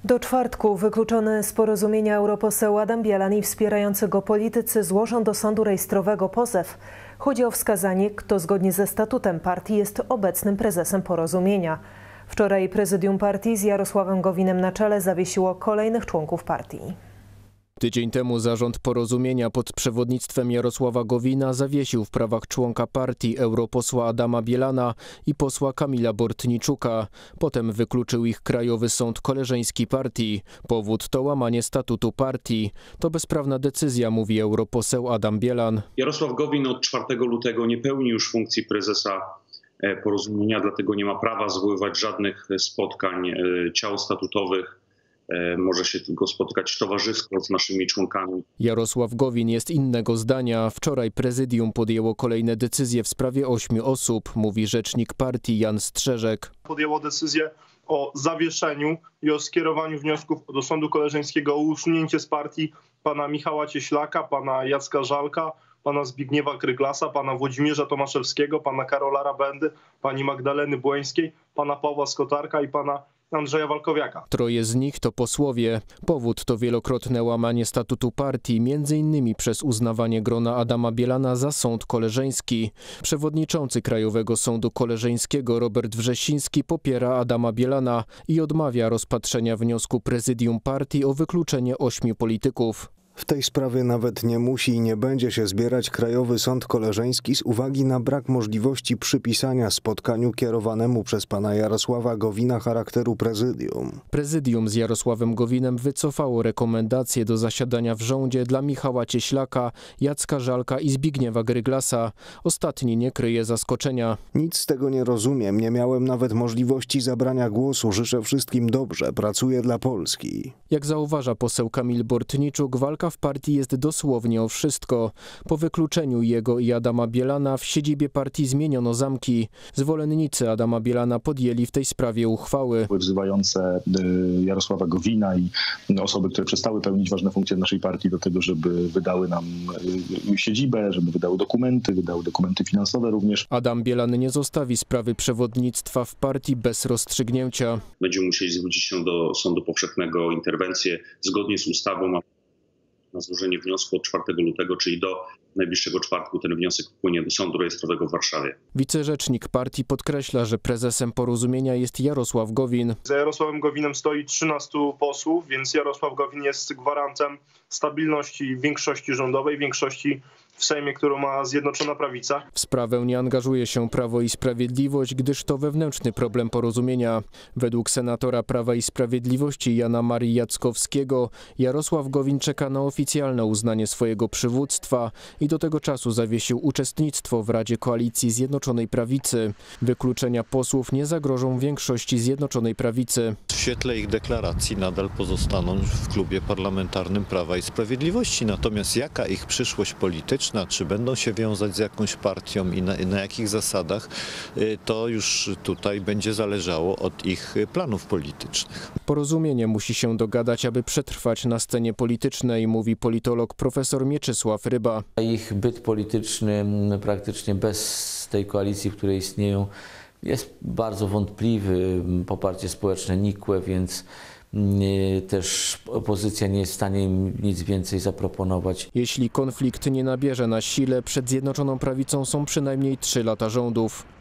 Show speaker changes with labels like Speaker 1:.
Speaker 1: Do czwartku wykluczony z porozumienia europoseł Adam Bielan i wspierający go politycy złożą do sądu rejestrowego pozew. Chodzi o wskazanie, kto zgodnie ze statutem partii jest obecnym prezesem porozumienia. Wczoraj prezydium partii z Jarosławem Gowinem na czele zawiesiło kolejnych członków partii.
Speaker 2: Tydzień temu zarząd porozumienia pod przewodnictwem Jarosława Gowina zawiesił w prawach członka partii europosła Adama Bielana i posła Kamila Bortniczuka. Potem wykluczył ich Krajowy Sąd Koleżeński partii. Powód to łamanie statutu partii. To bezprawna decyzja, mówi europoseł Adam Bielan.
Speaker 3: Jarosław Gowin od 4 lutego nie pełni już funkcji prezesa porozumienia, dlatego nie ma prawa zwoływać żadnych spotkań ciał statutowych. Może się tylko spotkać towarzysko z naszymi członkami.
Speaker 2: Jarosław Gowin jest innego zdania. Wczoraj prezydium podjęło kolejne decyzje w sprawie 8 osób, mówi rzecznik partii Jan Strzeżek.
Speaker 4: Podjęło decyzję o zawieszeniu i o skierowaniu wniosków do Sądu Koleżeńskiego o usunięcie z partii pana Michała Cieślaka, pana Jacka Żalka, pana Zbigniewa Kryglasa, pana Włodzimierza Tomaszewskiego, pana Karola Rabendy, pani Magdaleny Błońskiej, pana Pawła Skotarka i pana Andrzeja Walkowiaka.
Speaker 2: Troje z nich to posłowie. Powód to wielokrotne łamanie statutu partii, m.in. przez uznawanie grona Adama Bielana za sąd koleżeński. Przewodniczący Krajowego Sądu Koleżeńskiego Robert Wrzesiński popiera Adama Bielana i odmawia rozpatrzenia wniosku prezydium partii o wykluczenie 8 polityków.
Speaker 5: W tej sprawie nawet nie musi i nie będzie się zbierać Krajowy Sąd Koleżeński z uwagi na brak możliwości przypisania spotkaniu kierowanemu przez pana Jarosława Gowina charakteru prezydium.
Speaker 2: Prezydium z Jarosławem Gowinem wycofało rekomendacje do zasiadania w rządzie dla Michała Cieślaka, Jacka Żalka i Zbigniewa Kryglasa. Ostatni nie kryje zaskoczenia.
Speaker 5: Nic z tego nie rozumiem, nie miałem nawet możliwości zabrania głosu. Życzę wszystkim dobrze, pracuję dla Polski.
Speaker 2: Jak zauważa poseł Kamil Bortniczuk, walka w partii jest dosłownie o wszystko. Po wykluczeniu jego i Adama Bielana w siedzibie partii zmieniono zamki. Zwolennicy Adama Bielana podjęli w tej sprawie uchwały
Speaker 6: wzywające Jarosława Gowina i osoby, które przestały pełnić ważne funkcje w naszej partii do tego, żeby wydały nam siedzibę, żeby wydały dokumenty finansowe również.
Speaker 2: Adam Bielan nie zostawi sprawy przewodnictwa w partii bez rozstrzygnięcia.
Speaker 3: Będziemy musieli zwrócić się do Sądu Powszechnego o interwencję zgodnie z ustawą. Na złożenie wniosku od 4 lutego, czyli do najbliższego czwartku, ten wniosek wpłynie do Sądu Rejestrowego w Warszawie.
Speaker 2: Wicerzecznik partii podkreśla, że prezesem porozumienia jest Jarosław Gowin.
Speaker 4: Za Jarosławem Gowinem stoi 13 posłów, więc Jarosław Gowin jest gwarantem stabilności większości rządowej, większości w Sejmie, którą ma Zjednoczona Prawica.
Speaker 2: W sprawę nie angażuje się Prawo i Sprawiedliwość, gdyż to wewnętrzny problem porozumienia. Według senatora Prawa i Sprawiedliwości Jana Marii Jackowskiego Jarosław Gowin czeka na oficjalne uznanie swojego przywództwa i do tego czasu zawiesił uczestnictwo w Radzie Koalicji Zjednoczonej Prawicy. Wykluczenia posłów nie zagrożą większości Zjednoczonej Prawicy.
Speaker 7: W świetle ich deklaracji nadal pozostaną w klubie parlamentarnym Prawa i Sprawiedliwości. Natomiast jaka ich przyszłość polityczna, czy będą się wiązać z jakąś partią i na jakich zasadach, to już tutaj będzie zależało od ich planów politycznych.
Speaker 2: Porozumienie musi się dogadać, aby przetrwać na scenie politycznej, mówi politolog profesor Mieczysław Ryba.
Speaker 8: Ich byt polityczny praktycznie bez tej koalicji, w której istnieją, jest bardzo wątpliwy. Poparcie społeczne nikłe, więc też opozycja nie jest w stanie im nic więcej zaproponować.
Speaker 2: Jeśli konflikt nie nabierze na sile, przed Zjednoczoną Prawicą są przynajmniej 3 lata rządów.